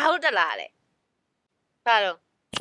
ဟုတ်တက်လာလေဘာတော့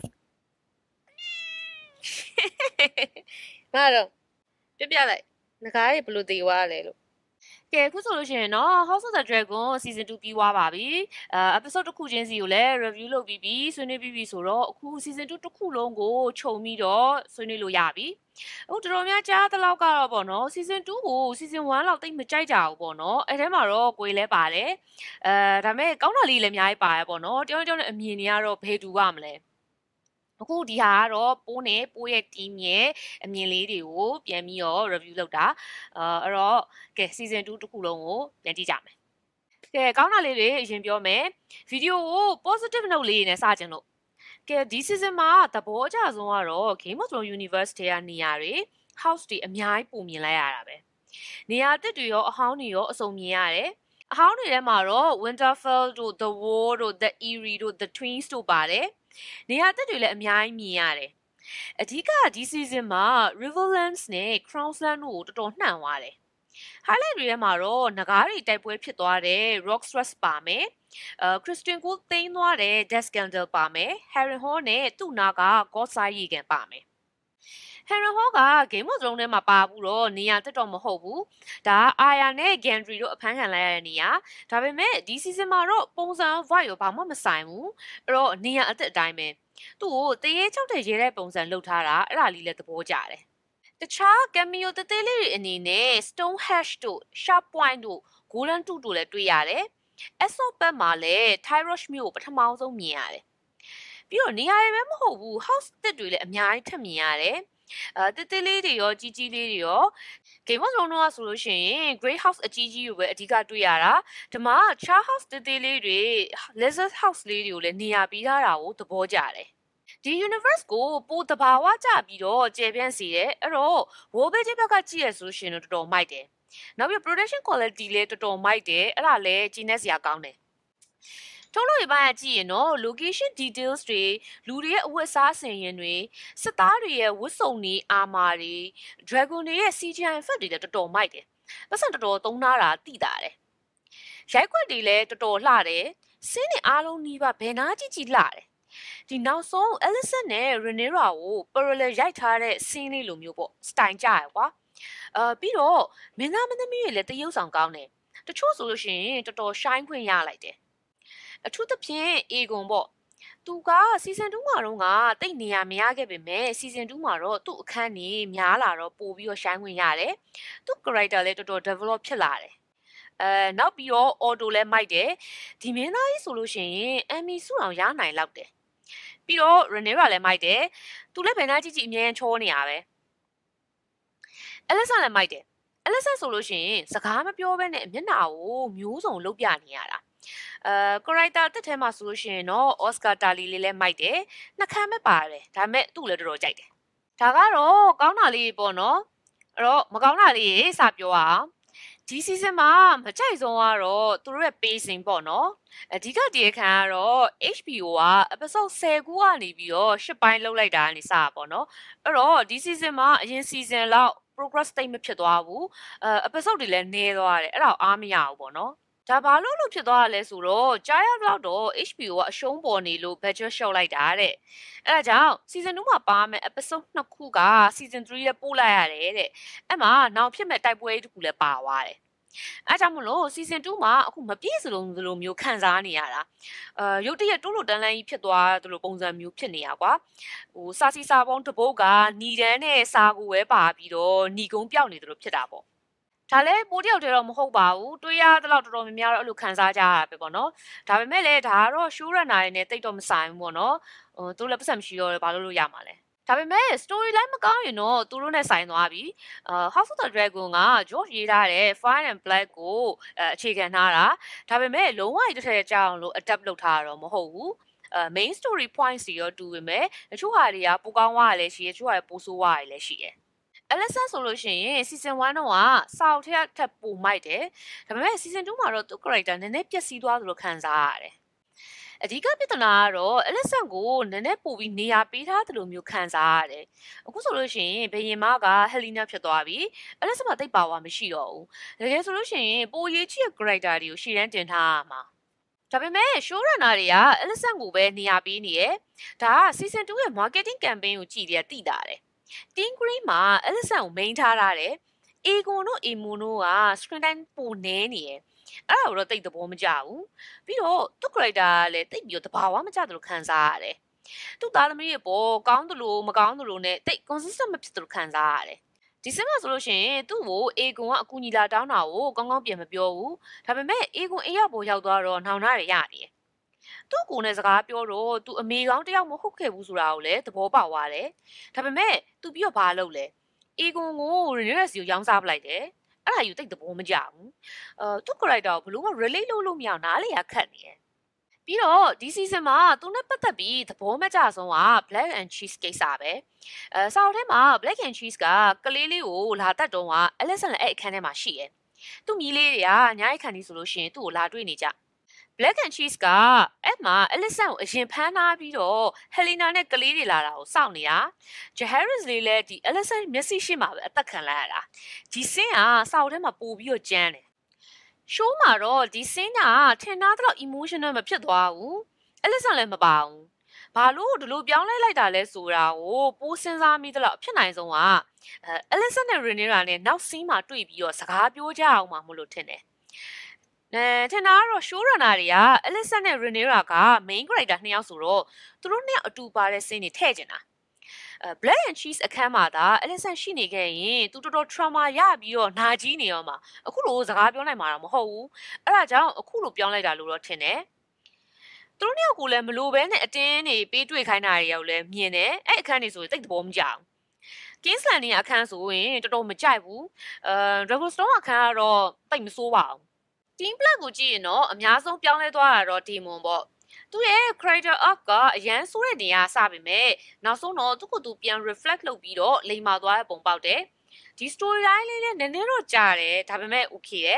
ဘာတော့ပြလိုက်ငကားကြီးဘလို့တေသွားလဲလို့ကဲအခုဆိုလို့ရှိရင်တော့ House of the Dragon season 2ပြီးသွားပါပြီepisode တစ်ခုချင်းစီကိုလည်း review လုပ်ပြီးပြီဆွေးနွေးပြီးပြီဆိုတော့အခု season 2တစ်ခုလုံးကိုခြုံပြီးတော့ဆွေးနွေးလို့ရပြီအခုတော်တော်များကြားတဲ့လောက်ကတော့ပေါ့နော် season 2ကို season 1လောက်တိတ်မကြိုက်ကြဘူးပေါ့နော်အဲထဲမှာတော့ကိုယ်လည်းပါတယ်ဒါပေမဲ့ကောင်းတာလေးလည်းအများကြီးပါတယ်ပေါ့နော်တယောက်နဲ့အမြင်တွေကတော့ဘယ်တူပါမလဲအခုဒီဟာကတော့ပိုးနဲ့ပိုးရဲ့ team ရဲ့အမြင်လေးတွေကိုပြန်ပြီးတော့ review လုပ်တာအဲ့တော့ကဲ season 2တစ်ခုလုံးကိုပြန်ကြည့်ကြမယ်ကဲကောင်းတာလေးတွေအရင်ပြောမယ်ဗီဒီယိုကို positive note လေးနဲ့စကြင်လို့ကဲဒီ season မှာသဘောအကျဆုံးကတော့ Game of Thrones Universe ထဲကနေရာတွေ house တွေအများကြီးပုံမြင်လိုက်ရတာပဲနေရာတစ်တွေရောအဟောင်းတွေရောအစုံမြင်ရတယ်အဟောင်းတွေထဲမှာတော့ Winterfell တို့ The Wall တို့ The Eyrie တို့ The Twins တို့ပါတယ်နေရာတစ်တွေလည်းအများကြီးမြင်ရတယ်အဓိကဒီ season မှာ Riverlands နဲ့ Crown's Land တို့ကိုတော်တော်နှံ့သွားတယ် highlight တွေထဲမှာတော့ငကားတွေတိုက်ပွဲဖြစ်သွားတဲ့ Rockstress ပါမယ်Kristen Cole သိမ်းသွားတဲ့ Death Scandal ပါမယ် Harren Hall နဲ့သူ့နာက Godside ရေကန်ပါမယ် Harren Hall က Game of Thrones ထဲမှာပါဘူးတော့နေရာတက်တော့မဟုတ်ဘူးဒါအာယာနဲ့ Gendry တို့အဖမ်းခံလိုက်ရတဲ့နေရာဒါပေမဲ့ဒီ season မှာတော့ပုံစံ vibe ရောဘာမှမဆိုင်ဘူးအဲ့တော့နေရာအသက်အတိုင်းပဲသူ့ကိုတရေချောက်တဲ့ရဲတဲ့ပုံစံလှုပ်ထားတာအဲ့ဒါလေးလည်းသဘောကျတယ်တခြား cameo တသေးလေးတွေအနေနဲ့ Stone Hash တို့ Sharp Point တို့ Golden Tooth တို့လည်းတွေ့ရတယ်။ Esop ဘက်မှာလည်း Tyrosh မြို့ကိုပထမဆုံးမြင်ရတယ်။ပြီးတော့နေရာတွေပဲမဟုတ်ဘူး house တစ်တွေလည်းအများကြီးထပ်မြင်ရတယ်။တသေးလေးတွေရောကြီးကြီးလေးတွေရော Game of Thrones ကဆိုလို့ရှိရင် Great House အကြီးကြီးကိုပဲအဓိကတွေ့ရတာဒီမှာ Char House တသေးလေးတွေ Lizard House လေးတွေကိုလည်းနေရာပြီးထားတာကိုသဘောကျတယ်။ဒီ universe ကိုပိုတဘာဝကြပြီးတော့ကျေပြန့်စေတယ်အဲ့တော့ War Page ဘက်ကကြည့်ရဆိုရှင်တော့တော်တော်မိုက်တယ်နောက်ပြီး production quality လည်းတော်တော်မိုက်တယ်အဲ့ဒါလည်းကြည့်နေစရာကောင်းတယ်ထုတ်လို့ရပါကြည့်ရင်တော့ location details တွေလူတွေရဲ့အဝတ်အစားဆင်ရင်တွေစစ်သားတွေရဲ့ဝတ်စုံတွေအာမာတွေ dragon တွေရဲ့ CGI effect တွေလည်းတော်တော်မိုက်တယ်ပတ်စံတော်တော်သုံးထားတာသိတာတယ်ရိုက်ခွက်တွေလည်းတော်တော်လှတယ်စင်းတွေအားလုံးနီးပါဘယ်နာကြည့်ကြည့်လှတယ်ဒီနောက်ဆုံး Alicent နဲ့ Rhaenyra ကို parallel ရိုက်ထားတဲ့ scene လေးလိုမျိုးပေါ့ style ကြရကွာပြီးတော့မင်းသားမင်းသမီးတွေလည်းတရုပ်ဆောင်ကောင်းတယ်တချို့ဆိုလို့ရှိရင်တော်တော် shine ခွင့်ရလိုက်တယ်အထူးသဖြင့် Aegon ပေါ့သူက season 2မှာတော့တိတ်နေရမရခဲ့ပေမဲ့ season 2မှာတော့သူ့အခန်းနေများလာတော့ပို့ပြီးတော့ shine ခွင့်ရတယ်သူ့ character လည်းတော်တော် develop ဖြစ်လာတယ်နောက်ပြီးတော့ auto လည်းမိုက်တယ်ဒီမင်းသားကြီးဆိုလို့ရှိရင် Emmy ဆုအောင်ရနိုင်လောက်တယ်ပြီးတော့ Rhaenyra လည်းမိုက်တယ်သူလည်းဘယ်နှကြည့်ကြည့်အမြဲချောနေရပဲ Alicent လည်းမိုက်တယ် Alicent ဆိုလို့ရှိရင်စကားမပြောဘဲနဲ့မျက်နှာကိုမျိုးစုံလုတ်ပြနေရတာcharacter တက်ထဲမှာဆိုလို့ရှိရင်တော့ Oscar Tali လေးလည်းမိုက်တယ်နှခမ်းပဲပါတယ်ဒါပေမဲ့သူ့လည်းတော်တော်ကြိုက်တယ်ဒါကတော့ကောင်းတာလေးပေါ့နော်အဲ့တော့မကောင်းတာလေးစပြောအောင်ဒီ season မှာမကြိုက်ဆုံးကတော့သူတို့ရဲ့ pacing ပေါ့နော်အဓိကတရားခံကတော့ HBO က episode 10ခုကနေပြီးတော့10ပိုင်းလောက်လိုက်တာနေစပါပေါ့နော်အဲ့တော့ဒီ season မှာအရင် season လောက် progress တိတ်မဖြစ်သွားဘူးepisode တွေလည်းနည်းသွားတယ်အဲ့ဒါအားမရဘူးပေါ့နော်ဒါဘာလို့လို့ဖြစ်သွားရလဲဆိုတော့ကြားရတော့တော့ HBO ကအရှုံးပေါ်နေလို့ budget လျှော့လိုက်တာတဲ့အဲ့ဒါကြောင့် season 2မှာပါမယ် episode 2ခုက season 3ရဲ့ပို့လိုက်ရတယ်တဲ့အဲ့မှာနောက်ဖြစ်မဲ့တိုက်ပွဲတစ်ခုလည်းပါသွားတယ်အဲကြောင့်မလို့ season 2မှာအခုမပြည့်စုံလို့မျိုးခံစားနေရတာရုတ်တရက်တိုးလို့တန်းလန်းကြီးဖြစ်သွားသလိုပုံစံမျိုးဖြစ်နေတာကွာဟိုစာစီစာပေါင်းတစ်ပုတ်ကညီတန်းနဲ့စာကိုပဲပါပြီးတော့ညီကုန်းပြောက်နေသလိုဖြစ်တာပေါ့ဒါလည်းပိုးတယောက်တည်းတော့မဟုတ်ပါဘူးတွေးရတဲ့လောက်တော်တော်များများတော့အဲ့လိုခံစားကြရတာပဲပေါ့နော်ဒါပေမဲ့လည်းဒါကတော့ show runner တွေနဲ့တိတ်တော့မဆိုင်ဘူးပေါ့နော်သူလည်းပတ်စံမရှိတော့ဘာလို့ရမှာလဲဒါပေမဲ့ storyline မကောင်းရင်တော့သူတို့နဲ့ဆိုင်သွားပြီHouse of the Dragon က George ရေးထားတဲ့ Fire and Black ကိုအခြေခံထားတာဒါပေမဲ့လုံးဝတစ်ထည့်ကြအောင်လို့ adapt လုပ်ထားတာတော့မဟုတ်ဘူးmain story points တွေရောတူပေမဲ့တချို့ဟာတွေကပိုကောင်းသွားရလဲရှိရတချို့ဟာတွေပိုဆိုးသွားရလဲရှိတယ်Alicent ဆိုလို့ရှိရင် season 1တော့စောက်ထက်ပိုမိုက်တယ်ဒါပေမဲ့ season 2မှာတော့သူ character နည်းနည်းပျက်စီးသွားသလိုခံစားရတယ်အဓိကပြဿနာကတော့ Alicent ကိုနည်းနည်းပို့ပြီးနေရာပေးထားသလိုမျိုးခံစားရတယ်အခုဆိုလို့ရှိရင်ဘယင်မက Helena ဖြစ်သွားပြီ Alicent မှာတိတ်ပါဝါမရှိတော့ဘူးတကယ်ဆိုလို့ရှိရင်ပိုရေးချစ်ရဲ့ character တွေကိုရှေ့တန်းတင်ထားရမှာဒါပေမဲ့ showrunner တွေက Ellison ကိုပဲနေရာပေးနေတယ်ဒါက season 2ရဲ့ marketing campaign ကိုကြည့်ရသိတာတယ် Team Green မှာ Ellison ကို main ထားတယ် Egon တို့ Emon တို့က screen time ပိုနဲနေတယ်အဲ့ဒါကိုတော့တိတ်သဘောမကျဘူးပြီးတော့သူ့ character ကလည်းတိတ်ပြီးတော့တဘာဝမကျသလိုခံစားရတယ်သူ့သားသမီးရဲ့ပေါ်ကောင်းသလိုမကောင်းသလိုနဲ့တိတ် consistent မဖြစ်သလိုခံစားရတယ်ဒီစမှာဆိုလို့ရှိရင်သူ့ကို Egon ကအကူညီလာတောင်းတာကိုကောင်းကောင်းပြန်မပြောဘူးဒါပေမဲ့ Egon အိမ်ရောက်ပေါ်ရောက်သွားတော့နှောင်နှားရရနေတယ်သူ့ကိုယ်နဲ့စကားပြောတော့သူအမေကောင်းတယောက်မဟုတ်ခဲ့ဘူးဆိုတာကိုလည်းသဘောပေါက်သွားတယ်ဒါပေမဲ့သူပြီးတော့ဘာလုပ်လဲ Egon ကို Rhaenyra ကိုရောင်းစားပလိုက်တယ်အဲ့ဒါယူတိတ်သဘောမကျဘူးသူ့ character ကိုဘလို့မ relate လုပ်လို့မရအောင်နားလေရခတ်နေတယ်ပြီးတော့ဒီ season မှာသူနဲ့ပတ်သက်ပြီးသဘောမကျဆုံးက Black and Cheese ကိစ္စပဲစာအုပ်ထဲမှာ Black and Cheese ကကလေးလေးကိုလာတတ်တော့က Ellison လည်းအဲ့အခန်းထဲမှာရှိတယ်သူ့မြီးလေးတွေကညားရိုက်ခံနေဆိုလို့ရှိရင်သူ့ကိုလာတွေ့နေကြBlack and Cheese ကအဲ့မှာ Ellison ကိုအရင်ဖမ်းထားပြီးတော့ Helena နဲ့ကလေးတွေလာတာကိုစောင့်နေတာ Jaehaerys လေးလည်းဒီ Ellison မျက်စိရှိမှပဲအသက်ခံလိုက်ရတာဒီ scene ကစာအုပ်ထဲမှာပို့ပြီးတော့ကြမ်းတယ် show မှာတော့ဒီ scene ကထင်သားတော့ emotional မဖြစ်သွားဘူး Ellison လည်းမပါဘူးဘာလို့ဒီလိုပြောင်းလဲလိုက်တာလဲဆိုတာကိုပိုးစဉ်းစားမိသလောက်ဖြစ်နိုင်ဆုံးကEllison နဲ့ Rhaenyra နဲ့နောက် scene မှာတွေ့ပြီးတော့စကားပြောကြအောင်မှမလို့ထင်တယ်ထင်တာကတော့ showrunner တွေက Ellison နဲ့ Rhaenyra က main character နှစ်ယောက်ဆိုတော့သူတို့နှစ်ယောက်အတူပါတဲ့ scene တွေထည့်ကျင်တာBlack and Cheese အခန်းမှာဒါ Ellison ရှိနေခဲ့ရင်သူတော်တော် trauma ရပြီးတော့နာကြီးနေရောမှာအခုလိုစကားပြောနိုင်မှာတော့မဟုတ်ဘူးအဲ့ဒါကြောင့်အခုလိုပြောင်းလိုက်တာလို့တော့ထင်တယ်သူတို့နှစ်ယောက်ကိုလည်းမလိုဘဲနဲ့အတင်းနေပေးတွေ့ခိုင်းတာတွေရောက်လဲမြင်တယ်အဲ့အခန်းတွေဆိုရင်တိတ်သဘောမကျအောင် King's Landing အခန်းဆိုရင်တော်တော်မကြိုက်ဘူးDragonstone အခန်းကတော့တိတ်မဆိုးပါဘူး Team Black ကိုကြည့်ရင်တော့အများဆုံးပြောင်းလဲသွားတာတော့ Demon ပေါ့သူရဲ့ character arc ကအရန်ဆိုးတဲ့နေရာစပေမဲ့နောက်ဆုံးတော့သူ့ကိုယ်သူပြန် reflect လုပ်ပြီးတော့လိမ်မာသွားတဲ့ပုံပေါက်တယ်ဒီ storyline လေးလည်းနည်းနည်းတော့ကြားတယ်ဒါပေမဲ့ okay ရယ်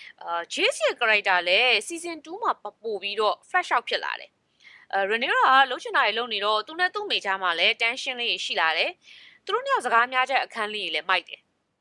Jace ရဲ့ character လည်း season 2မှာပို့ပြီးတော့ fresh out ဖြစ်လာတယ်Rhaenyra ကလှုပ်ရှင်တာတွေလုပ်နေတော့သူနဲ့သူ့မိချာမှာလည်း tension လေးရှိလာတယ်သူတို့နှစ်ယောက်စကားများတဲ့အခန်းလေးတွေလည်းမိုက်တယ်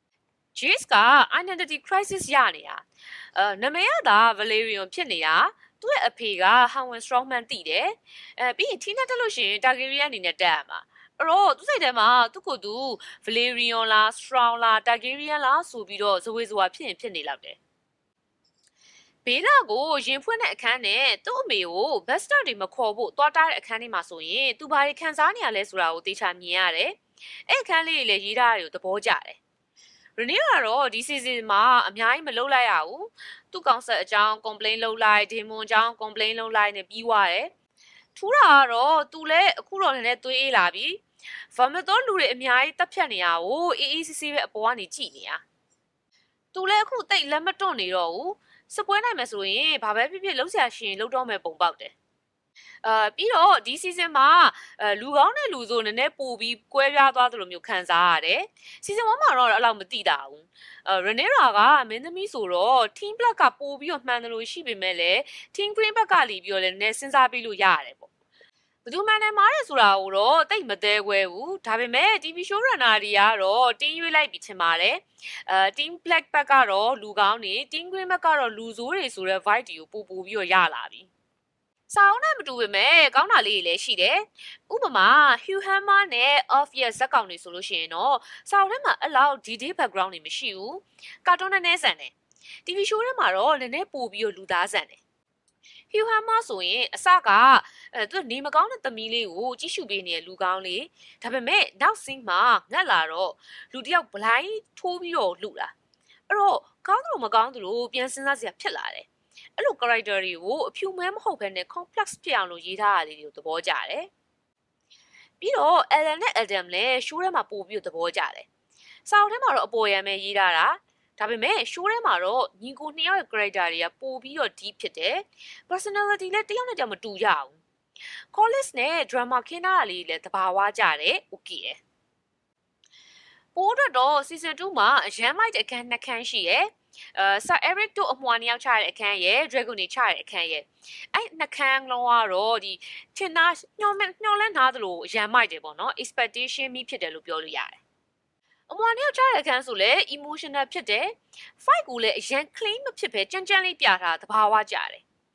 Jace က identity crisis ရနေတာနာမည်ကသာ Valerian ဖြစ်နေတာသူ့ရဲ့အဖေက Harwin Strongman တည်တယ်ပြီးရင် Tina တက်လို့ရှိရင် Targaryen အနေနဲ့တက်ရမှာအဲ့တော့သူစိတ်ထဲမှာသူ့ကိုယ်သူ Valerian လား Strong လား Targaryen လားဆိုပြီးတော့ဇဝေဇဝါဖြစ်ရင်ဖြစ်နေလောက်တယ်ဘေးလာကိုရင်ဖွင့်တဲ့အခန်းနဲ့သူ့အမေကို Bester တွေမခေါ်ဖို့တွားတားတဲ့အခန်းလေးမှာဆိုရင်သူဘာတွေခံစားနေရလဲဆိုတာကိုသိချမြင်ရတယ်အဲ့အခန်းလေးတွေလည်းရေးထားတယ်ကိုသဘောကျတယ်Rhaenyra ကတော့ဒီ season မှာအများကြီးမလုပ်လိုက်ရဘူးသူ့ကောင်ဆက်အကြောင်း complain လုပ်လိုက် Demon အကြောင်း complain လုပ်လိုက်နဲ့ပြီးသွားတယ်ထူးတာကတော့သူလည်းအခုတော့နည်းနည်းသွေးအေးလာပြီ Vermithor လူတွေအများကြီးတက်ဖြတ်နေရကိုအေးအေးဆေးဆေးပဲအပေါ်ကနေကြည့်နေရသူလည်းအခုတိတ်လက်မတွန့်နေတော့ဘူးစပွဲနိုင်မယ်ဆိုရင်ဘာပဲဖြစ်ဖြစ်လှုပ်ရှားရှင်လှုပ်တော့မယ်ပုံပေါက်တယ်ပြီးတော့ဒီ season မှာလူကောင်းတဲ့လူဆိုနည်းနည်းပိုပြီးကွဲပြားသွားသလိုမျိုးခံစားရတယ် season 1မှာတော့အဲ့လောက်မသိတာဘူးRhaenyra ကမင်းသမီးဆိုတော့ Team Black ကပိုပြီးတော့မှန်တယ်လို့ရှိပေမဲ့လည်း Team Green ဘက်ကလီပြီးတော့လည်းနည်းစဉ်းစားပြီးလို့ရတယ်ပေါ့ဘသူမှန်တယ်မှားတယ်ဆိုတာကိုတော့တိတ်မသေးခွဲဘူးဒါပေမဲ့ TV show runner တွေကတော့တင်းရွေးလိုက်ပြီးထင်ပါတယ်Team Black ဘက်ကတော့လူကောင်းတွေ Team Green ဘက်ကတော့လူဆိုးတွေဆိုတဲ့ vibe တွေကိုပို့ပြီးတော့ရလာပြီစာအုပ်နဲ့မတူပေမဲ့ကောင်းတာလေးတွေလည်းရှိတယ်။ဥပမာ Hugh Hammer နဲ့ Off ရဲ့ဇက်ကောင်တွေဆိုလို့ရှိရင်တော့စာအုပ်ထဲမှာအဲ့လောက် detail background တွေမရှိဘူး။ကာတွန်းနဲ့ဆန်တယ်။ TV show ထဲမှာတော့နည်းနည်းပိုပြီးတော့လူသားဆန်တယ်။ Hugh Hammer ဆိုရင်အစကသူနေမကောင်းတဲ့သမီးလေးကိုကြည့်ရှုပေးနေတဲ့လူကောင်းလေးဒါပေမဲ့နောက် scene မှာငတ်လာတော့လူတယောက်ဘလိုင်းထိုးပြီးတော့လူတာ။အဲ့တော့ကောင်းတယ်မကောင်းတယ်လို့ပြန်စဉ်းစားစရာဖြစ်လာတယ်။အဲ့လို character တွေကိုအဖြူမဲမဟုတ်ဘဲနဲ့ complex ဖြစ်အောင်လို့ရေးထားရလေးတွေကိုသဘောကျတယ်။ပြီးတော့ Ellen နဲ့ Adam လည်း show ထဲမှာပို့ပြီးသဘောကျတယ်။စာအုပ်ထဲမှာတော့အပေါ်ရံပဲရေးထားတာဒါပေမဲ့ show ထဲမှာတော့ညီကိုနှစ်ယောက်ရဲ့ character တွေကပို့ပြီးတော့ deep ဖြစ်တယ်။ personality လည်းတယောက်နဲ့တယောက်မတူကြဘူး။ Collis နဲ့ drama ခင်းထားတာလေးလည်းသဘာဝကျတယ် okay ရယ်။ပို့တော့ season 2မှာအရန်မိုက်တဲ့အခန်းနှစ်ခန်းရှိရယ်Sir Eric တို့အမွှာနှစ်ယောက်ချတဲ့အခန်းရယ် Dragon တွေချတဲ့အခန်းရယ်အဲ့နှစ်ခန်းလုံးကတော့ဒီထင်သားညှော်လန့်ထားသလိုအရန်မိုက်တယ်ပေါ့နော် expectation မိဖြစ်တယ်လို့ပြောလို့ရတယ်အမွှာနှစ်ယောက်ချတဲ့အခန်းဆိုလည်း emotional ဖြစ်တယ် fight ကိုလည်းအရန် clean မဖြစ်ပဲကြမ်းကြမ်းလေးပြထားသဘာဝကျတယ်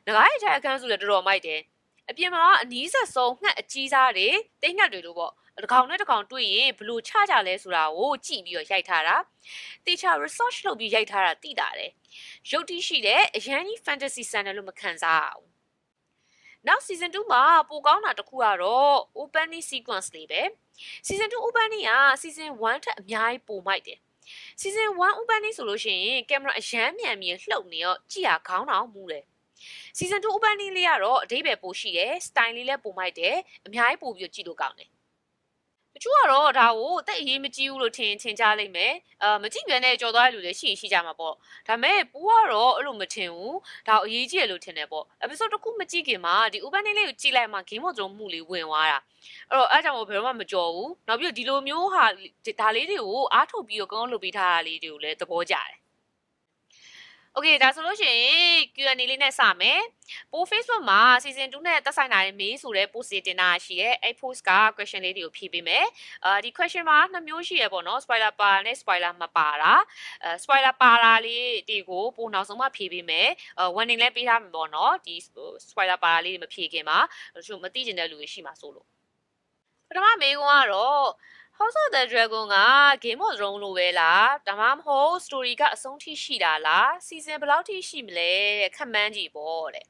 ငကားရဲ့အခန်းစုလည်းတော်တော်မိုက်တယ်အပြင်မှာအနီးဆက်ဆုံးငှက်အကြီးစားတွေတိတ်ငှက်တွေလို့ပေါ့တစ်ကောင်နဲ့တစ်ကောင်တွေ့ရင်ဘလို့ချကြလဲဆိုတာကိုကြည့်ပြီးတော့ရိုက်ထားတာတေချာ research လုပ်ပြီးရိုက်ထားတာသိတာတယ်ရုပ်တိရှိတဲ့အရန်ကြီး fantasy ဆန်တယ်လို့မခံစားအောင်နောက် season 2မှာပိုကောင်းတာတစ်ခုကတော့ opening sequence လေးပဲ season 2 opening က season 1ထက်အများကြီးပိုမိုက်တယ် season 1 opening ဆိုလို့ရှိရင်ကင်မရာအရန်မြန်မြင်လှုပ်နေရောကြည့်ရခေါင်းတောင်မူးတယ် season 2 opening လေးကတော့အဓိပ္ပာယ်ပိုရှိတယ် style လေးလည်းပိုမိုက်တယ်အများကြီးပိုပြီးကြည့်လို့ကောင်းတယ်တချို့ကတော့ဒါကိုတိတ်အရေးမကြီးဘူးလို့ထင်ကြလိမ့်မယ်မကြည့်ပြန်တဲ့ကြော်သွားတဲ့လူလည်းရှိကြမှာပေါ့ဒါပေမဲ့ပူကတော့အဲ့လိုမထင်ဘူးဒါအရေးကြီးရလို့ထင်တယ်ပေါ့ episode တစ်ခုမကြည့်ခင်မှာဒီ opening လေးကိုကြည့်လိုက်မှ game of thrones မှုလေးဝင်သွားတာအဲ့ကြောင့်ဘယ်တော့မှမကြော်ဘူးနောက်ပြီးဒီလိုမျိုးဟာဒါလေးတွေကိုအားထုတ်ပြီးတော့ကောင်းလုပ်ပေးထားတာလေးတွေကိုလည်းသဘောကျတယ်โอเคဒါဆိုလို့ရှိရင် Q&A လေးနဲ့စမယ်ပို Facebook မှာ season 2နဲ့သက်ဆိုင်တာတွေမေးဆိုတဲ့ post တွေတင်တာရှိရဲအဲ့ post က question လေးတွေကိုဖြေပေးမယ်ဒီ question မှာနှစ်မျိုးရှိရပေါ့နော် spoiler ပါနဲ့ spoiler မပါတာspoiler ပါတာလေးတွေကိုပိုနောက်ဆုံးမှဖြေပေးမယ်warning လည်းပေးထားမှာပေါ့နော်ဒီ spoiler ပါတာလေးတွေမဖြေခင်မှာတချို့မသိကျင်တဲ့လူတွေရှိမှာဆိုလို့ပထမမေးခွန်းကတော့ House of the Dragon က Game of Thrones လိုပဲလားဒါမှမဟုတ် story ကအဆုံးထိရှိတာလား season ဘယ်လောက်ထိရှိမလဲတဲ့ခက်မှန်းကြည့်ပေါ့တဲ့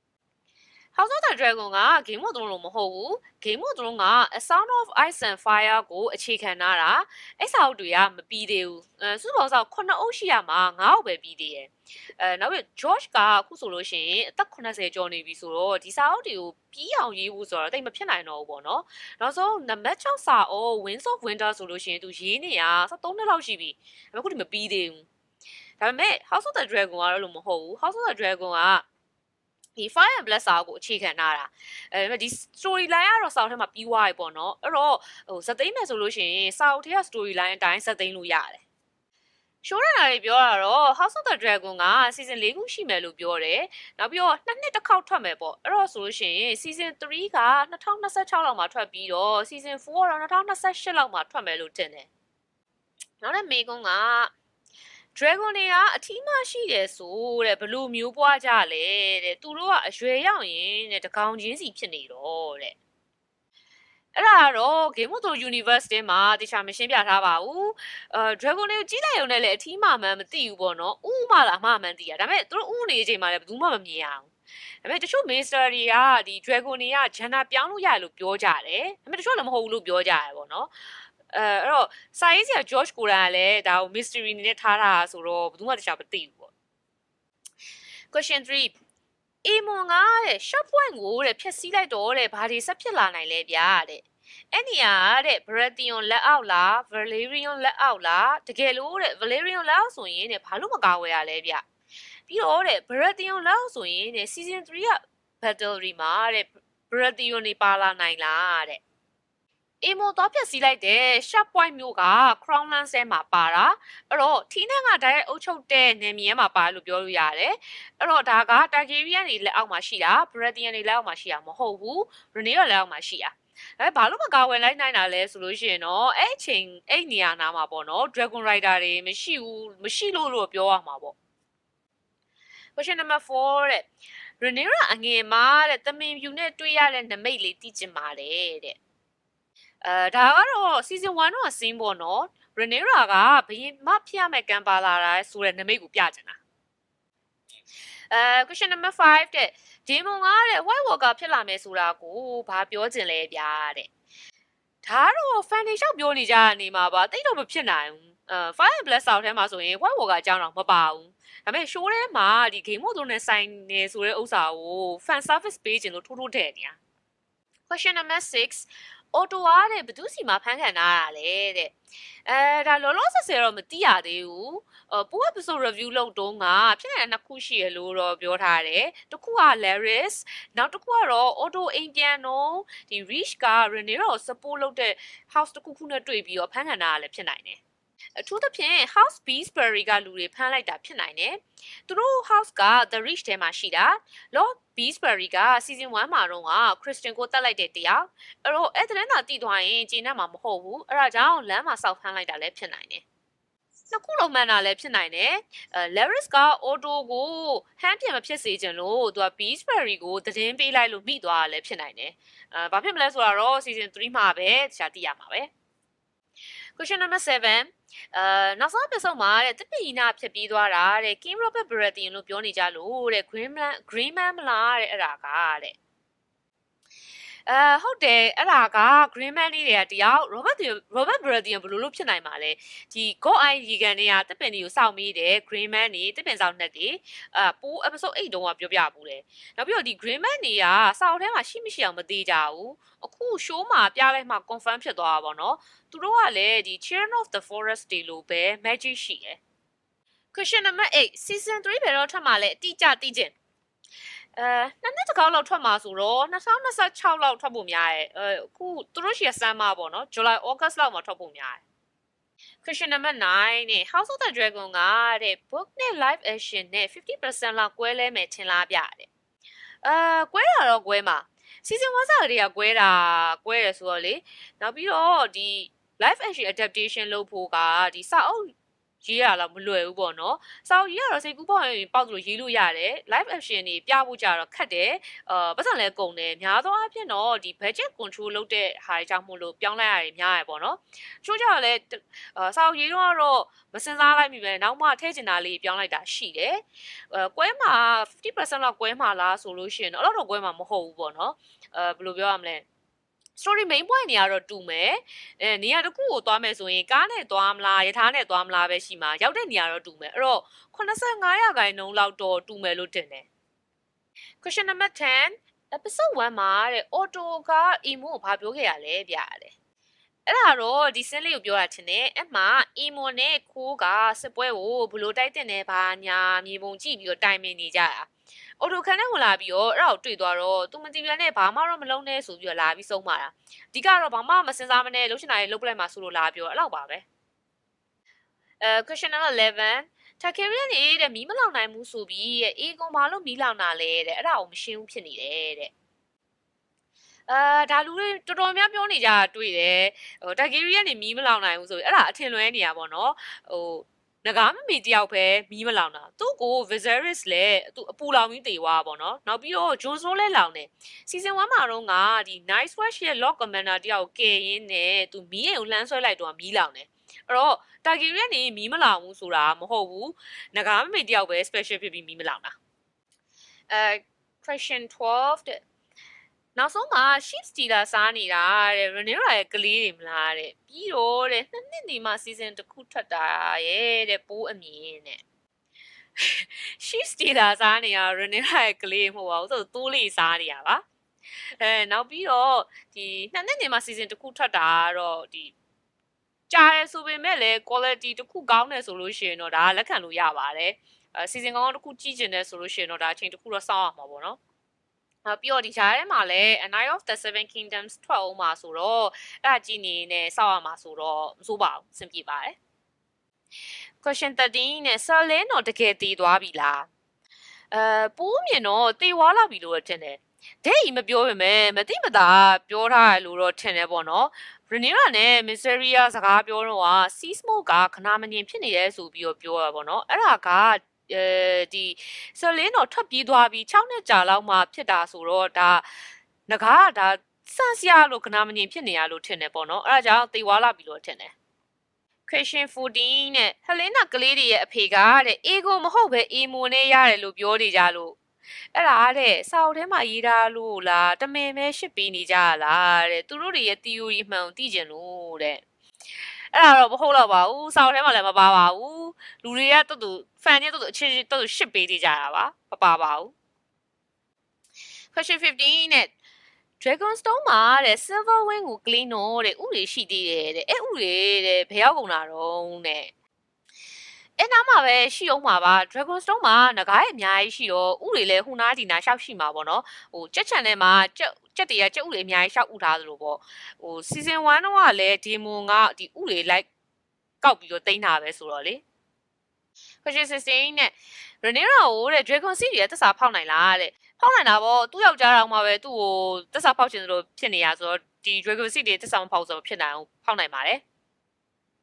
House of the Dragon က Game of Thrones လိုမဟုတ်ဘူး Game of Thrones က A Song of Ice and Fire ကိုအခြေခံထားတာအဲ့စာအုပ်တွေကမပြီးသေးဘူးစုပေါင်းစာ9အုပ်ရှိရမှာ9အုပ်ပဲပြီးသေးတယ်နောက်ပြီး George ကအခုဆိုလို့ရှိရင်အသက်80ကျော်နေပြီဆိုတော့ဒီစာအုပ်တွေကိုပြီးအောင်ရေးဖို့ဆိုတော့တိတ်မဖြစ်နိုင်တော့ဘူးပေါ့နော်နောက်ဆုံးနံပါတ်6စာအုပ် Winds of Winter ဆိုလို့ရှိရင်သူရေးနေရ73နှစ်လောက်ရှိပြီအခုဒီမပြီးသေးဘူးဒါပေမဲ့ House of the Dragon ကတော့လို့မဟုတ်ဘူး House of the Dragon ကဒီ Fire and Blood စာအုပ်ကိုအခြေခံထားတာဒီ story line ကတော့စာအုပ်ထဲမှာပြီးသွားပြီပေါ့နော်အဲ့တော့ဇက်သိမ်းမယ်ဆိုလို့ရှိရင်စာအုပ်ထဲက story line အတိုင်းဇက်သိမ်းလို့ရတယ်ရှိုးရတာတွေပြောတာတော့ House of the Dragon က season 4ခုရှိမယ်လို့ပြောတယ်နောက်ပြီးတော့နှစ်တစ်ခေါက်ထွက်မယ်ပေါ့အဲ့တော့ဆိုလို့ရှိရင် season 3က2026လောက်မှာထွက်ပြီးတော့ season 4ကတော့2028လောက်မှာထွက်မယ်လို့ထင်တယ်နောက်တဲ့မေကွန်းက Dragon တွေကအထီးမရှိတယ်ဆိုတဲ့ဘလို့မျိုးပွားကြလဲတဲ့သူတို့ကအရွယ်ရောက်ရင်တဲ့တကောင်ချင်းစီဖြစ်နေတော့တဲ့အဲ့ဒါတော့ Game of Thrones Universe ထဲမှာတခြားမရှင်းပြထားပါဘူး Dragon တွေကိုကြီးလိုက်ရုံနဲ့လည်းအထီးမှမှန်မသိဘူးပေါ့နော်ဥမှလာမှမှန်သိရဒါပေမဲ့သူတို့ဥနေချိန်မှာလည်းဘယ်သူမှမမြင်ရအောင်ဒါပေမဲ့တချို့ Master တွေကဒီ Dragon တွေက gender ပြောင်းလို့ရတယ်လို့ပြောကြတယ်ဒါပေမဲ့တချို့လည်းမဟုတ်ဘူးလို့ပြောကြတယ်ပေါ့နော်အဲ့တော့စာရေးဆရာ George ကိုယ်တိုင်ကလည်းဒါကို mystery အနေနဲ့ထားတာဆိုတော့ဘယ်သူမှတခြားမသိဘူးပေါ့ question 3အေမွန်ကတဲ့ short point ကိုတဲ့ဖြည့်ဆည်းလိုက်တော့တဲ့ဘာတွေဆက်ဖြစ်လာနိုင်လဲဗျာတဲ့အဲ့နေရာတဲ့ Baratheon လက်အောက်လား Valerian လက်အောက်လားတကယ်လို့တဲ့ Valerian လက်အောက်ဆိုရင်တဲ့ဘာလို့မကာဝယ်ရလဲဗျပြီးတော့တဲ့ Baratheon လက်အောက်ဆိုရင်တဲ့ season 3က battle တွေမှာတဲ့ Baratheon တွေပါလာနိုင်လားတဲ့အေမိုတော့ပြက်စီးလိုက်တဲ့ sharp point မျိုးက Crownlands ထဲမှာပါတာအဲ့တော့ထီးနှန်းကဓာတ်ရိုက်အုပ်ချုပ်တဲ့နေမြေမှာပါလို့ပြောလို့ရတယ်အဲ့တော့ဒါက Targaryen တွေလက်အောက်မှာရှိတာ Baratheon တွေလက်အောက်မှာရှိတာမဟုတ်ဘူး Rhaenyra လက်အောက်မှာရှိတာဘာလို့မကာဝယ်လိုက်နိုင်တာလဲဆိုလို့ရှိရင်တော့အဲ့အချိန်အဲ့နေရာနာမှာပေါ့နော် Dragon Rider တွေမရှိလို့ပြောရမှာပေါ့ question number 4တဲ့ Rhaenyra အငယ်မှာတဲ့တမင်ဖြူနဲ့တွေ့ရတဲ့နမိတ်လေးသိချင်ပါတယ်တဲ့ဒါကတော့ season 1တော့အစင်းပေါ့နော် Rhaenyra ကဘယင်မဖြစ်ရမယ့်ကံပါလာတာဆိုတဲ့နမိတ်ကိုပြချင်တာquestion number 5တဲ့ Daemon ကတဲ့ White Walker ဖြစ်လာမယ်ဆိုတာကိုဘာပြောချင်လဲဗျာတဲ့ဒါတော့ fan တွေလျှောက်ပြောနေကြနေမှာပါတိတ်တော့မဖြစ်နိုင်ဘူးFire and Blood စာအုပ်ထဲမှာဆိုရင် White Walker အကြောင်းတော့မပါဘူးဒါပေမဲ့ show ထဲမှာဒီ Game of Thrones နဲ့ဆိုင်နေဆိုတဲ့ဥစ္စာကို fan service ပေးခြင်းလို့ထိုးထည့်နေတာ question number 6အော်တိုအားတဲ့ဘသူစီမှာဖမ်းခံထားတာလဲတဲ့ဒါလောလောဆယ်တော့မသိရသေးဘူးပို့ episode review လုပ်တုန်းကဖြစ်နေတဲ့နှစ်ခုရှိရလို့တော့ပြောထားတယ်တစ်ခုက Laris နောက်တစ်ခုကတော့ Auto အိမ်ပြန်တော့ဒီ Rich က Rhaenyra ကို support လုပ်တဲ့ house တစ်ခုနဲ့တွေ့ပြီးတော့ဖမ်းခံထားတာလည်းဖြစ်နိုင်တယ်အထူးသဖြင့် House Beesbury ကလူတွေဖမ်းလိုက်တာဖြစ်နိုင်တယ်သူတို့ house က The Rich ထဲမှာရှိတာ Lord Beesbury က season 1မှာတော့ Kristen ကိုတတ်လိုက်တဲ့တရားအဲ့တော့အဲ့တဲ့နဲ့တည်သွားရင်ဂျင်းနဲ့မှာမဟုတ်ဘူးအဲ့ဒါကြောင့်လမ်းမှာစောက်ဖမ်းလိုက်တာလည်းဖြစ်နိုင်တယ်နှစ်ခုလုံးမှန်တာလည်းဖြစ်နိုင်တယ်Laris က auto ကိုဟမ်းပြန်မဖြစ်စေချင်လို့သူက Beesbury ကိုသတင်းပေးလိုက်လို့မိသွားတာလည်းဖြစ်နိုင်တယ်ဘာဖြစ်မလဲဆိုတော့ season 3မှာပဲတခြားသိရမှာပဲ Question number 7နောက်ဆုံး episode မှာတဲ့တစ်ပီနာဖြစ်ပြီးသွားတာတဲ့ King Robert Baratheon လို့ပြောနေကြလို့တဲ့ Greenman မလားတဲ့အဲ့ဒါကတဲ့ဟုတ်တယ်အဲ့ဒါက Green Man လေးတွေကတယောက် Robert Baratheon ဘယ်လိုလုပ်ဖြစ်နိုင်မှာလဲဒီ God Eye ရီကန်တွေကတစ်ပင်တွေကိုစောင့်မိတယ် Green Man တွေတစ်ပင်ဆောင်နှက်တွေပိုး episode 8တုန်းကပြောပြဘူးတယ်နောက်ပြီးတော့ဒီ Green Man တွေကစောင့်ထဲမှာရှိမရှိအောင်မသေးကြဘူးအခု show မှာပြလိုက်မှ confirm ဖြစ်သွားတာပေါ့နော်သူတို့ကလည်းဒီ Children of the Forest တွေလိုပဲ magic ရှိတယ် Question number 8 season 3ဘယ်တော့ထပ်မှာလဲအတိအကျသိချင်နှစ်နှစ်တစ်ခေါက်လောက်ထွက်မှာဆိုတော့2026လောက်ထွက်ဖို့များတယ်အခုသူတို့ရှိရစမ်းမှာပေါ့နော် July August လောက်မှာထွက်ဖို့များတယ် Question number 9နဲ့ House of the Dragon ကတဲ့ book နဲ့ live action နဲ့ 50% လောက်ကွဲလဲမယ်ထင်လားပြတဲ့ကွဲတာတော့ကွဲမှာ season 1စကတည်းကကွဲတယ်ဆိုတော့လေနောက်ပြီးတော့ဒီ live action adaptation လုပ်ဖို့ကဒီစာအုပ်ရေးရတော့မလွယ်ဘူးပေါ့နော်စာအုပ်ရေးရတော့စိတ်ကူးပေါက်ရင်ပေါက်သလိုရေးလို့ရတယ် live action တွေပြဖို့ကြတော့ခက်တယ်ပတ်စံလဲကုန်တယ်များသောအားဖြင့်တော့ဒီ budget control လုပ်တဲ့ဟာတွေကြောင့်မို့လို့ပြောင်းလဲရတယ်များရပေါ့နော်ချို့ကြတော့လဲစာအုပ်ရေးတော့မစင်စားလိုက်မိပဲနောက်မှထည့်ချင်တာလေးပြောင်းလိုက်တာရှိတယ်ကွဲမှာ 50% လောက်ကွဲမှာလားဆိုလို့ရှိရင်တော့အဲ့တော့ကွဲမှာမဟုတ်ဘူးပေါ့နော်ဘယ်လိုပြောရမလဲstory main point နေရာတော့တူမယ်နေရာတစ်ခုကိုသွားမယ်ဆိုရင်ကားနဲ့သွားမလားရထားနဲ့သွားမလားပဲရှိမှာရောက်တဲ့နေရာတော့တူမယ်အဲ့တော့85%လောက်တော့တူမယ်လို့တင်တယ် Question number 10 episode 1မှာတဲ့ auto က emo ကိုဘာပြောခဲ့ရလဲဗျာတဲ့အဲ့ဒါတော့ဒီစင်းလေးကိုပြောတာထင်တယ်အဲ့မှာ emo နဲ့ခိုးကစစ်ပွဲကိုဘလို့တိုက်တင်နေဘာညာမြေပုံကြည့်ပြီးတော့တိုင်ပင်နေကြတာအော်တိုခန်းထဲဝင်လာပြီးတော့အဲ့ဒါကိုတွေ့သွားတော့သူမတီပြန်နဲ့ဘာမှတော့မလုံးနဲ့ဆိုပြီးတော့လာပြီးဆုံးပါတာအဓိကတော့ဘာမှမစင်စားမနဲ့လှုပ်ရှင်တာလေးလှုပ်ပလိုက်မှဆိုလို့လာပြောအဲ့လောက်ပါပဲquestion number 11 Targaryen တဲ့မီးမလောင်နိုင်ဘူးဆိုပြီးအေးကွန်ဘာလို့မီးလောင်တာလဲတဲ့အဲ့ဒါကိုမရှင်းဘူးဖြစ်နေတယ်တဲ့ဒါလူတွေတော်တော်များပြောနေကြတာတွေ့တယ်ဟို Targaryen နေမီးမလောင်နိုင်ဘူးဆိုပြီးအဲ့ဒါအထင်လွဲနေရပါတော့ဟိုငကားမမေတယောက်ပဲမီးမလောင်တာသူ့ကို Viserys လည်းသူအပူလောင်ပြီးတေသွားပါတော့နောက်ပြီးတော့ Jon Snow လည်းလောင်တယ် season 1မှာတော့ကဒီ Night Watch ရဲ့ Lord Commander တယောက်ကယ်ရင်းနဲ့သူမီးအိမ်ကိုလှမ်းဆွဲလိုက်တော့မီးလောင်တယ်အဲ့တော့ Targaryen နေမီးမလောင်ဘူးဆိုတာမဟုတ်ဘူးငကားမမေတယောက်ပဲ special ဖြစ်ပြီးမီးမလောင်တာquestion 12တဲ့နောက်ဆုံးမှာ sheep stealer စားနေတာတဲ့ Rhaenyra ရဲ့ကလေးတွေမလားတဲ့ပြီးတော့တဲ့နှစ်နှစ်နေမှ season တစ်ခုထွက်တာရဲ့တဲ့ပိုးအမြင်တဲ့ sheep stealer စားနေတာ Rhaenyra ရဲ့ကလေးမဟုတ်ပါဘူးဆိုတိုးလေးစားနေတာပါနောက်ပြီးတော့ဒီနှစ်နှစ်နေမှ season တစ်ခုထွက်တာကတော့ဒီကြားရဲဆိုပေမဲ့လည်း quality တစ်ခုကောင်းတယ်ဆိုလို့ရှိရင်တော့ဒါလက်ခံလို့ရပါတယ်season ကောင်းတစ်ခုကြည့်ကျင်တယ်ဆိုလို့ရှိရင်တော့ဒါအချိန်တစ်ခုတော့စောင့်ရမှာပေါ့နော်ပြီးတော့ဒီဂျားထဲမှာလည်း A Night of the Seven Kingdoms ထွက်အောင်မှာဆိုတော့အဲ့ဒါကြည့်နေနဲ့စောင့်ရမှာဆိုတော့မစိုးပါဘူးအဆင်ပြေပါတယ် Question 13နဲ့ Celine တော့တကယ်တည်သွားပြီလားပိုးမြင်တော့တည်သွားလာပြီလို့ထင်တယ်ဒဲ့ကြီးမပြောပေမဲ့မတိမတာပြောထားရလို့တော့ထင်တယ်ပေါ့နော် Rhaenyra နဲ့ Mysteria စကားပြောတော့က Sea Smoke ကခဏမငြင်ဖြစ်နေတယ်ဆိုပြီးတော့ပြောရပါတော့အဲ့ဒါကဒီဆိုလင်းတော့ထွက်ပြေးသွားပြီး6နှစ်ကြာလောက်မှဖြစ်တာဆိုတော့ဒါငကားကဒါစန့်စရာလို့ခဏမငြင်ဖြစ်နေရလို့ထင်တယ်ပေါ့နော်အဲ့ဒါကြောင့်တေဝါလာပြီလို့ထင်တယ် Question 14နဲ့ Helena ကလေးတွေရဲ့အဖေကတဲ့အေကိုမဟုတ်ပဲအေမိုနဲ့ရတယ်လို့ပြောနေကြလို့အဲ့ဒါတဲ့စာအုပ်ထဲမှာရေးထားလို့လားတမင်ပဲရှစ်ပေးနေကြလားတဲ့သူတို့တွေရဲ့ theory မှန်ကိုသိကြလို့တဲ့အဲ့ဒါတော့မဟုတ်တော့ပါဘူးစောင်းထဲမှာလည်းမပါပါဘူးလူတွေကတူတူ fan တွေတူတူအချင်းချင်းတူတူရှစ်ပေးနေကြတာပါမပါပါဘူး Question 15နဲ့ Dragonstone မှာတဲ့ Silver Wing ကို clean တော့တဲ့ဥတွေရှိသေးတယ်တဲ့အဲ့ဥတွေတဲ့ဘယ်ရောက်ကုန်တာတော့တဲ့အဲ့နားမှာပဲရှိအောင်မှာပါ Dragonstone မှာငကားရဲ့အများကြီးရှိတော့ဥတွေလည်းဟိုနားဒီနားရှောက်ရှိမှာပေါ့နော်ဟိုကြက်ချန်ထဲမှာကြက်တွေကကြက်ဥတွေအများကြီးရှောက်ဥထားသလိုပေါ့ဟို season 1တော့ကလည်း demon ကဒီဥတွေလိုက်ကောက်ပြီးတော့တိန်းတာပဲဆိုတော့လေ Question 16နဲ့ Rhaenyra ကိုတဲ့ Dragon Seed ရဲ့တက်စာဖောက်နိုင်လားတဲ့ဖောက်နိုင်တာပေါ့သူ့ယောက်ျားတော်မှပဲသူ့ကိုတက်စာဖောက်ချင်သလိုဖြစ်နေရဆိုတော့ဒီ Dragon Seed တွေတက်စာမဖောက်ဆိုဖြစ်နိုင်အောင်ဖောက်နိုင်ပါတယ်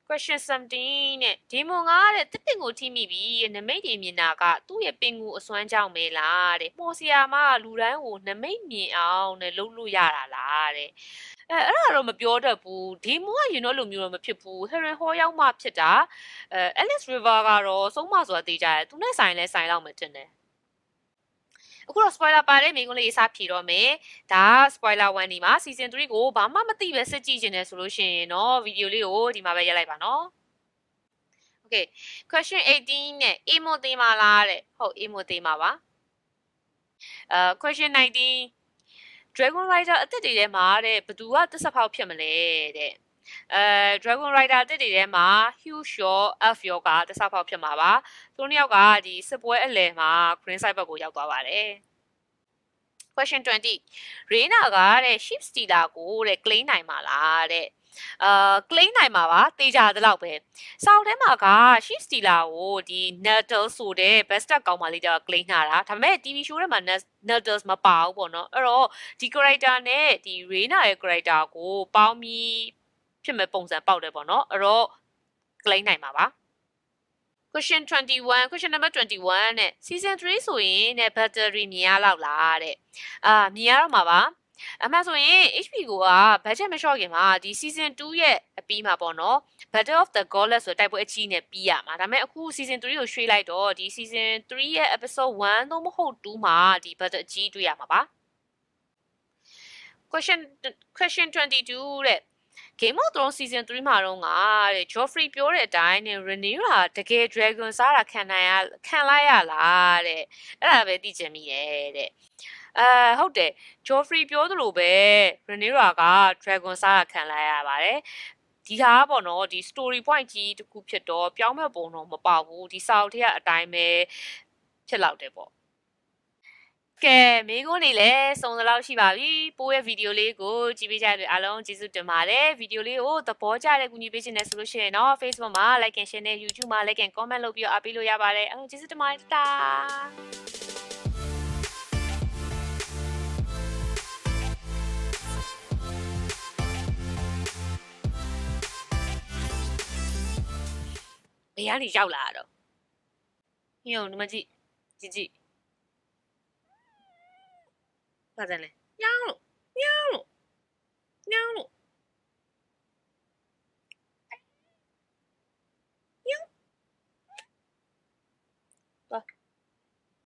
question 17နဲ့ဒီမွန်ကတဲ့တစ်ပင်ကိုထိမိပြီးနမိတ်တွေမြင်တာကသူ့ရဲ့ပင်ကိုအစွမ်းကြောင့်ပဲလားတဲ့မော်ဆီယာမလူတိုင်းကိုနမိတ်မြင်အောင်နဲ့လုပ်လို့ရတာလားတဲ့အဲ့ဒါတော့မပြောတတ်ဘူးဒီမူကရင်တော့လိုမျိုးတော့မဖြစ်ဘူးဟယ်ရင်ဟောရောက်မှဖြစ်တာAlice River ကတော့ဆုံးမဆိုတာသိကြတယ်သူနဲ့ဆိုင်လဲဆိုင်လောက်မှတင်တယ်အခုတော့ spoiler ပါတဲ့မိကုန်းလေးစဖြေတော့မယ်ဒါ spoiler 1ဒီမှာ season 3ကိုဘာမှမသိပဲစစ်ကြည့်နေတယ်ဆိုလို့ရှိရင်เนาะဗီဒီယိုလေးကိုဒီမှာပဲရက်လိုက်ပါเนาะ Okay question 18နဲ့ emo သေးမှာလားတဲ့ဟုတ် emo သေးမှာပါquestion 19 Dragon Rider အစ်စ်တွေထဲမှာတဲ့ဘသူကတစ်ဆက်ဖောက်ဖြစ်မလဲတဲ့Dragon Rider အစ်စ်တွေထဲမှာ Hugh Shaw, Elf Yor ကတစ်ဆက်ဖောက်ဖြစ်မှာပါသူတို့နှစ်ယောက်ကဒီစစ်ပွဲအလယ်မှာ Green Side ဘက်ကိုရောက်သွားပါတယ် Question 20 Reina ကတဲ့ Ship Stealer ကိုတဲ့ claim နိုင်မှာလားတဲ့claim နိုင်မှာပါတေးကြတဲ့လောက်ပဲစောက်ထဲမှာက Ship Stealer ကိုဒီ Nettle ဆိုတဲ့ best ကောင်မလေးတယောက် claim နာတာဒါပေမဲ့ TV show ထဲမှာ Nettles မပါဘူးပေါ့နော်အဲ့တော့ဒီ character နဲ့ဒီ Reina ရဲ့ character ကိုပေါင်းပြီးဖြစ်မဲ့ပုံစံပေါက်တယ်ပေါ့နော်အဲ့တော့ claim နိုင်မှာပါ question 21 question number 21နဲ့ season 3ဆိုရင်နဲ့ battery မြင်ရလောက်လားတဲ့မြင်ရတော့မှာပါအမှန်ဆိုရင် HBO က budget မလျှော့ခင်မှာဒီ season 2ရဲ့အပြီးမှာပေါ့နော် Battle of the Goddess ဆိုတဲ့တိုက်ပွဲအကြီးနဲ့ပြီးရမှာဒါပေမဲ့အခု season 3ကိုရွှေ့လိုက်တော့ဒီ season 3ရဲ့ episode 1သို့မဟုတ်2မှာဒီ battle အကြီးတွေ့ရမှာပါ question 22တဲ့Game of Thrones season 3မှာတော့ငါတဲ့ Joffrey ပြောတဲ့အတိုင်းနဲ့ Rhaenyra တကယ် dragon စားတာခံလိုက်ရလားတဲ့အဲ့ဒါပဲသိချင်မိရဲ့တဲ့ဟုတ်တယ် Joffrey ပြောသလိုပဲ Rhaenyra က dragon စားတာခံလိုက်ရပါတယ်ဒီဟာပေါ့နော်ဒီ story point ကြီးတစ်ခုဖြစ်တော့ပြောင်းမဲ့ပုံတော့မပေါက်ဘူးဒီစာအုပ်ထဲကအတိုင်းပဲဖြစ်လောက်တယ်ပေါ့ကဲမိကုန်းနေလဲစုံစလောက်ရှိပါပြီပိုးရဲ့ဗီဒီယိုလေးကိုကြည့်ပေးကြတဲ့အားလုံးကျေးဇူးတင်ပါတယ်ဗီဒီယိုလေးကိုသဘောကျတဲ့ကူညီပေးခြင်းနဲ့ဆိုလို့ရှိရင်တော့ Facebook မှာ like and share နဲ့ YouTube မှာ like and comment လုပ်ပြီးတော့အားပေးလို့ရပါတယ်အားလုံးကျေးဇူးတင်ပါတယ်တာဘယ်ကနေရောက်လာတော့ညို့ဒီမကြည့်ကြည့်ဘာလဲညောင်းလို့